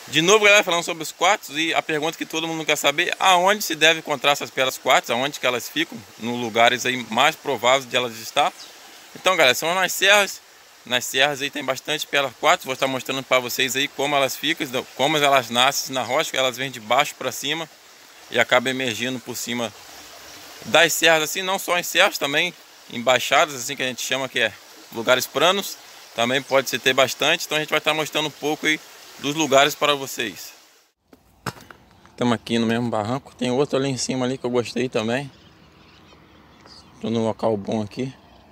De novo, galera, falando sobre os quartos, e a pergunta que todo mundo quer saber: aonde se deve encontrar essas pedras quartzo, aonde que elas ficam, nos lugares aí mais prováveis de elas estar. Então, galera, são nas serras. Nas serras aí tem bastante pedra quartzo. Vou estar mostrando para vocês aí como elas ficam, como elas nascem na rocha. Elas vêm de baixo para cima e acabam emergindo por cima das serras, assim, não só em serras, também em baixadas, assim que a gente chama, que é lugares planos, também pode se ter bastante. Então a gente vai estar mostrando um pouco aí dos lugares para vocês. Estamos aqui no mesmo barranco, tem outro ali em cima ali que eu gostei também. Estou num local bom aqui.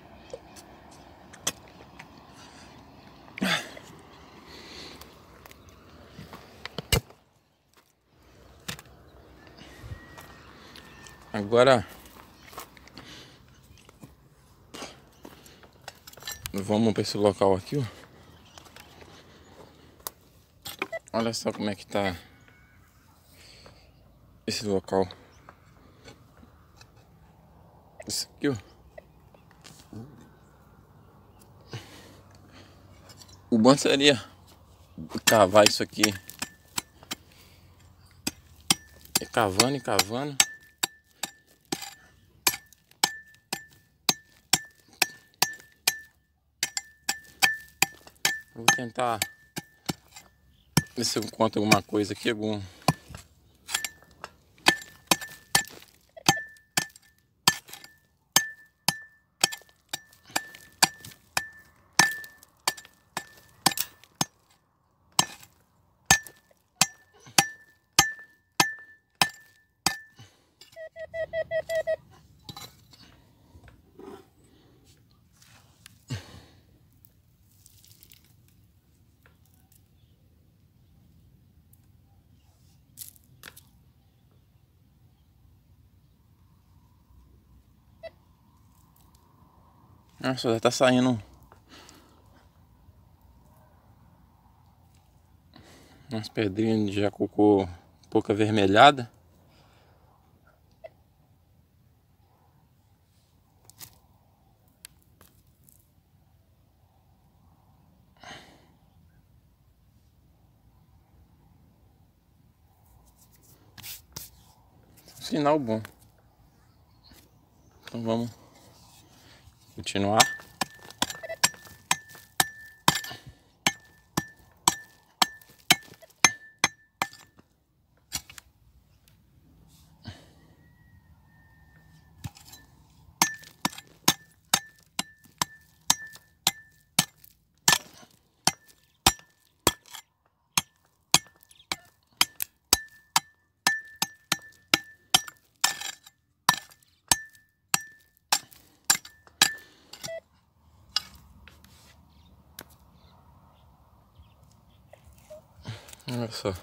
Agora vamos para esse local aqui, ó. Olha só como é que tá esse local. Isso aqui, ó. O bom seria cavar isso aqui. E cavando e cavando. Eu vou tentar ver se eu encontro alguma coisa aqui, algum... Nossa, já tá saindo umas pedrinhas de jacocô um pouco avermelhada. Sinal bom. Então vamos continuar. Olha só.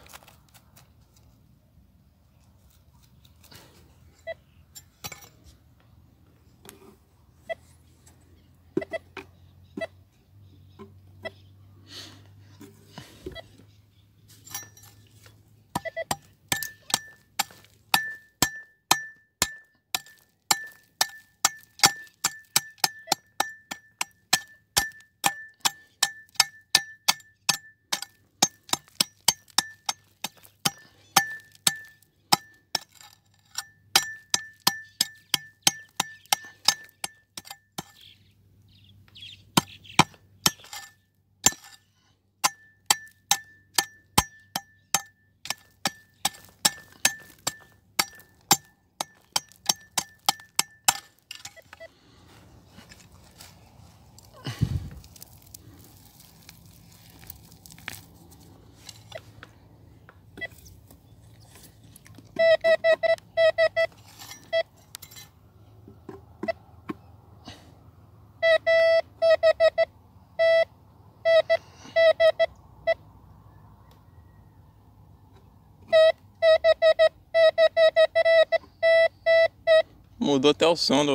Mudou até o som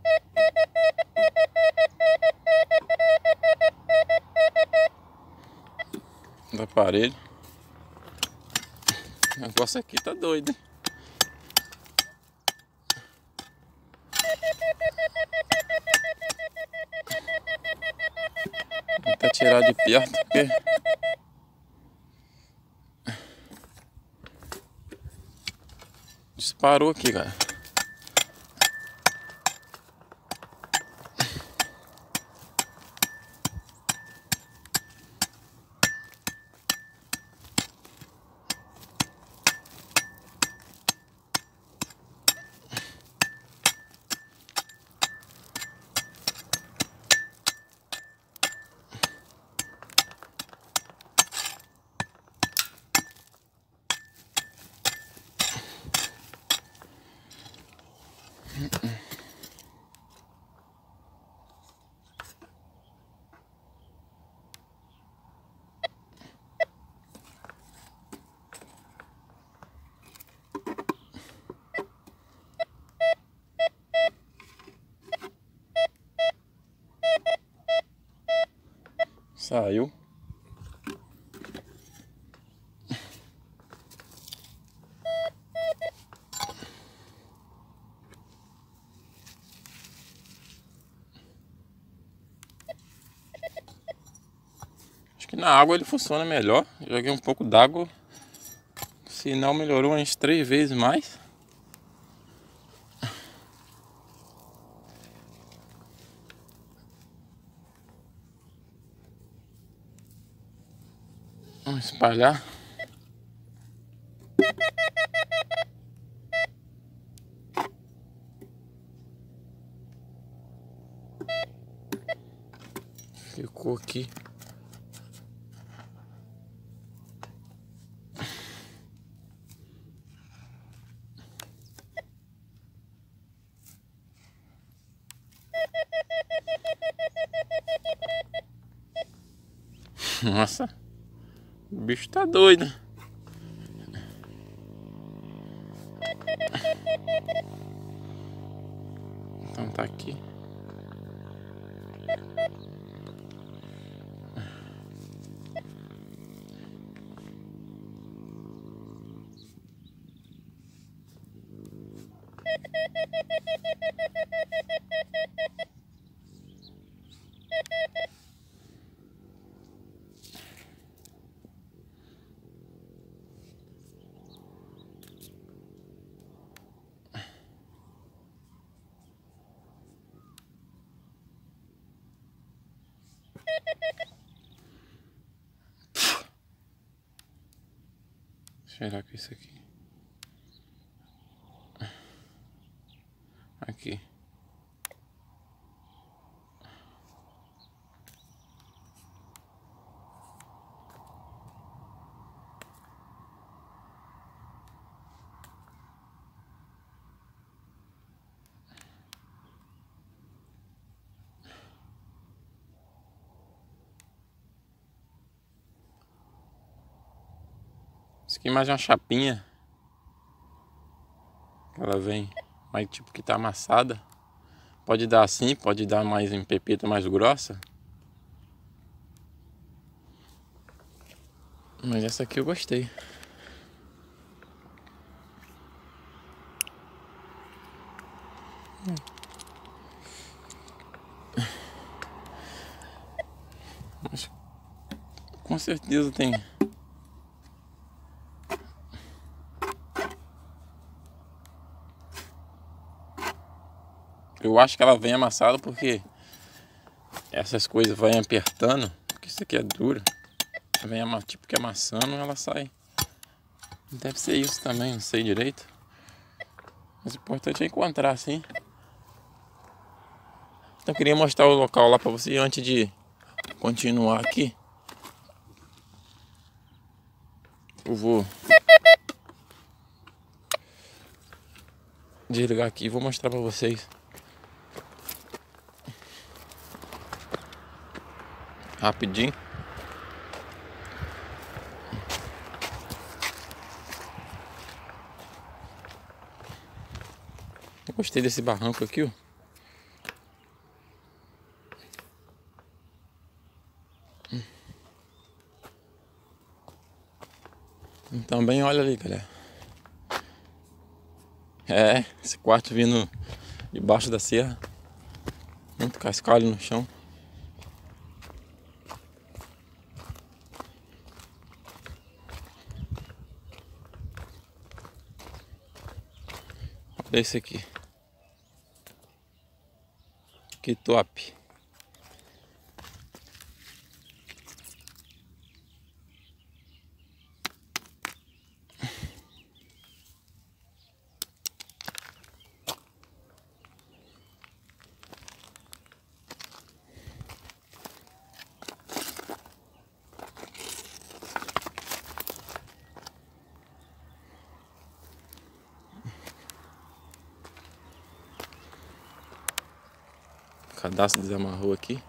do aparelho. O negócio aqui tá doido, hein? Vou até tirar de perto porque Disparou aqui, cara. Saiu. Acho que na água ele funciona melhor. Joguei um pouco d'água. O sinal melhorou umas 3 vezes mais. Vamos espalhar. Ficou aqui. Nossa, o bicho tá doido. Então tá aqui. Será que é isso aqui? Aqui. Isso aqui é mais uma chapinha. Ela vem mais tipo que tá amassada. Pode dar assim, pode dar mais em pepita mais grossa. Mas essa aqui eu gostei. Mas com certeza tem. Eu acho que ela vem amassada porque essas coisas vêm apertando. Porque isso aqui é duro. Vem tipo que amassando, ela sai. Deve ser isso também, não sei direito. Mas o importante é encontrar assim. Então eu queria mostrar o local lá pra você antes de continuar aqui. Eu vou desligar aqui e vou mostrar pra vocês. Rapidinho. Eu gostei desse barranco aqui, ó. E também olha ali, galera. É, esse quarto vindo debaixo da serra. Muito cascalho no chão. Olha esse aqui. Que top. O cadastro desamarrou aqui.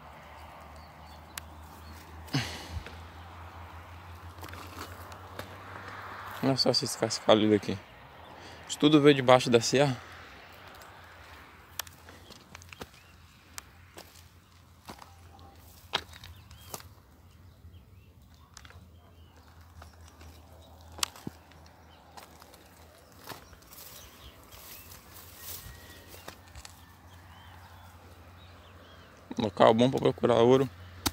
Olha só esses cascalhos daqui. Isso tudo veio debaixo da serra. Local bom para procurar ouro.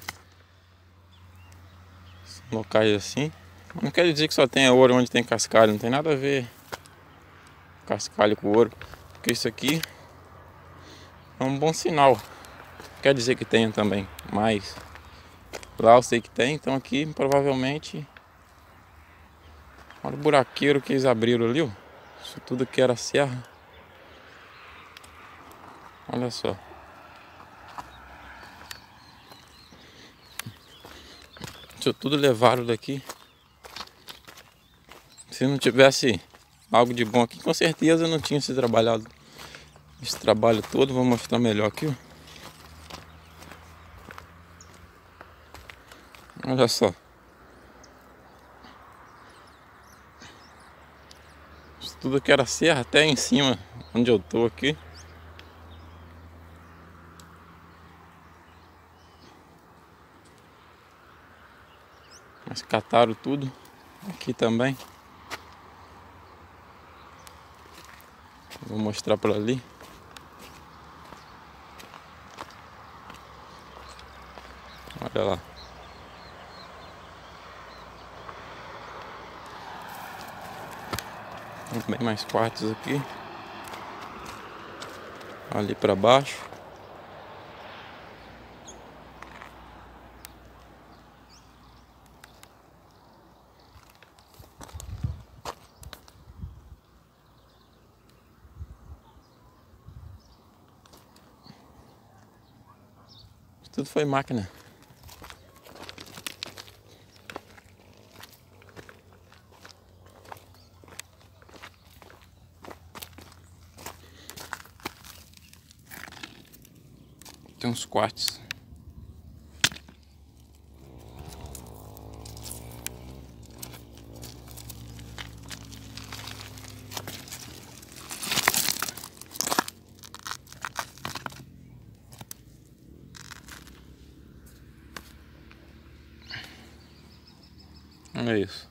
Locais assim. Não quer dizer que só tenha ouro onde tem cascalho. Não tem nada a ver cascalho com ouro. Porque isso aqui é um bom sinal. Quer dizer que tenha também. Mas lá eu sei que tem. Então aqui provavelmente... Olha o buraqueiro que eles abriram ali, ó. Isso tudo aqui era serra. Olha só. Isso tudo levaram daqui. Se não tivesse algo de bom aqui, com certeza não tinha se trabalhado esse trabalho todo. Vou mostrar melhor aqui, ó. Olha só. Isso tudo aqui era serra, até em cima onde eu tô aqui. Mas cataram tudo. Aqui também. Vou mostrar por ali. Olha lá. Tem bem mais quartos aqui. Ali para baixo. Tudo foi máquina. Tem uns quartos. É isso.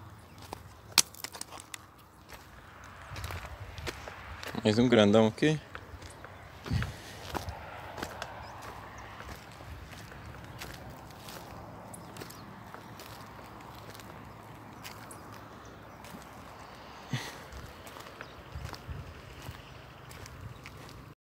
Mais um grandão aqui.